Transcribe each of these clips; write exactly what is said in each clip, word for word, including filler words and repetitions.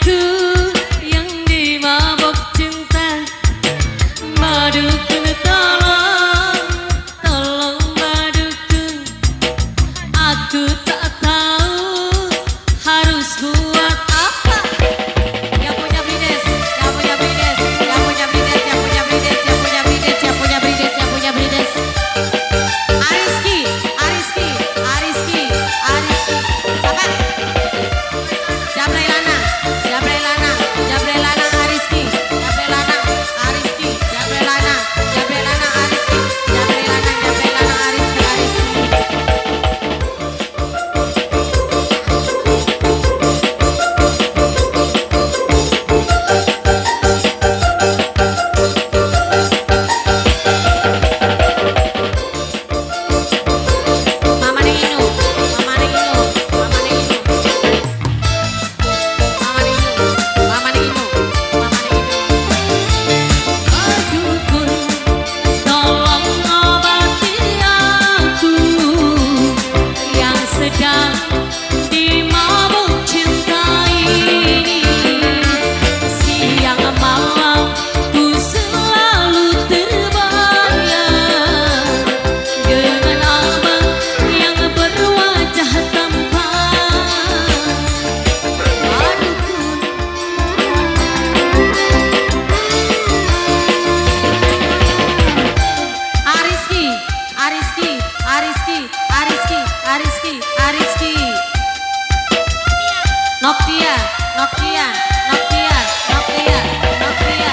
Nokia, Nokia, Nokia, Nokia, Nokia.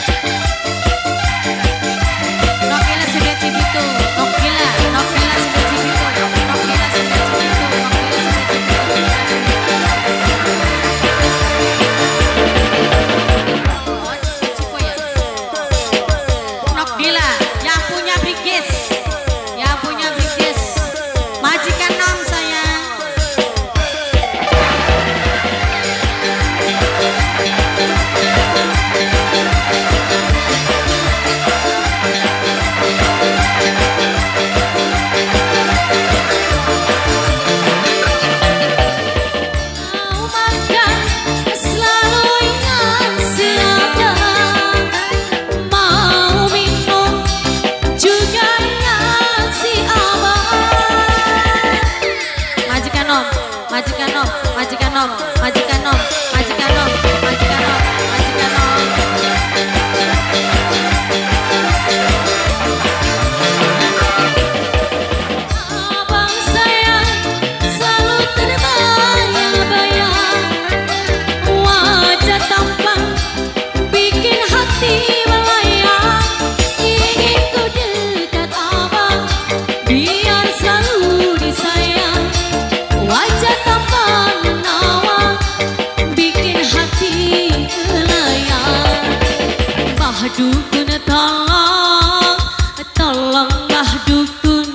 Nokia sudah cibitu, Nokia, Nokia sudah cibitu, Nokia sudah cibitu, Nokia, yang punya Brigis, yang punya Brigis, majikan nom saya. Majikan nom, majikan nom, majikan nom, majikan nom, majikan nom, majikan nom. Abang sayang selalu terbayang-bayang, wajah tampan bikin hati melayang. Ingin ku dekat abang biar selalu disayang. Wajah tampan menawan bikin hati melayang. Mbah Dukun tolong, tolong Mbah Dukun,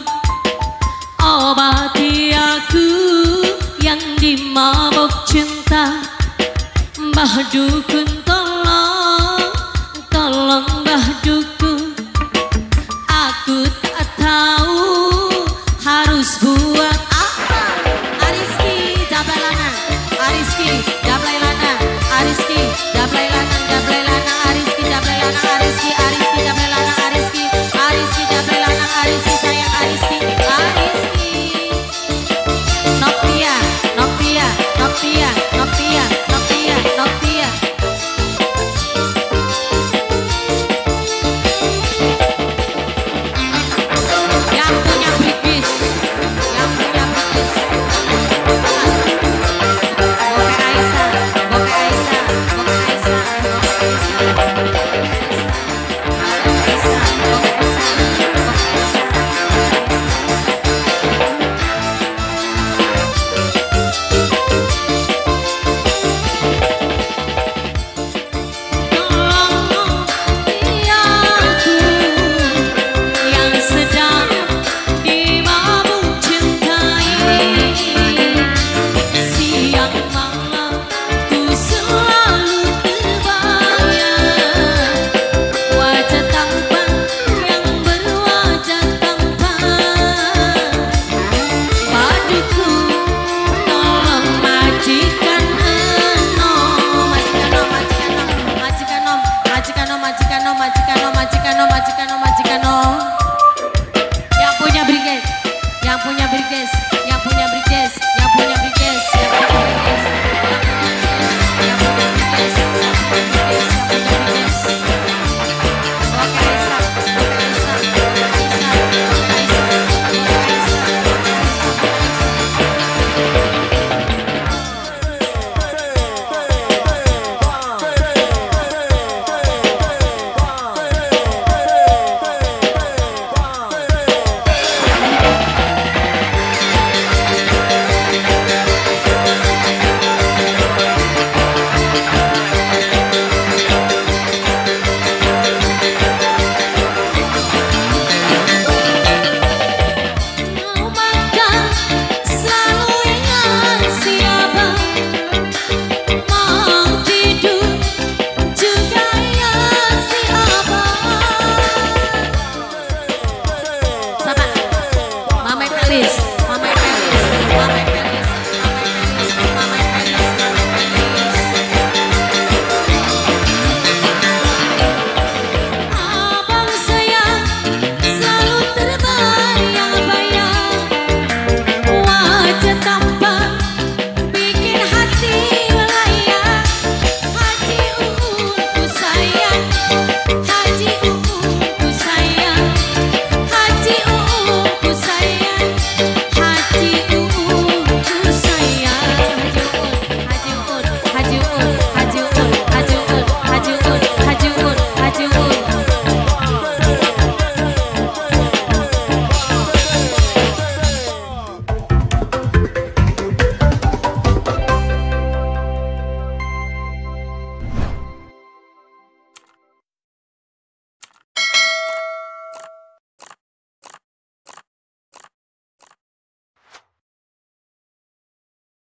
obati aku yang dimabuk cinta. Mbah Dukun tolong, tolong Mbah Dukun, aku tak tahu harus buat apa. Ariski, Jabalana, Ariski.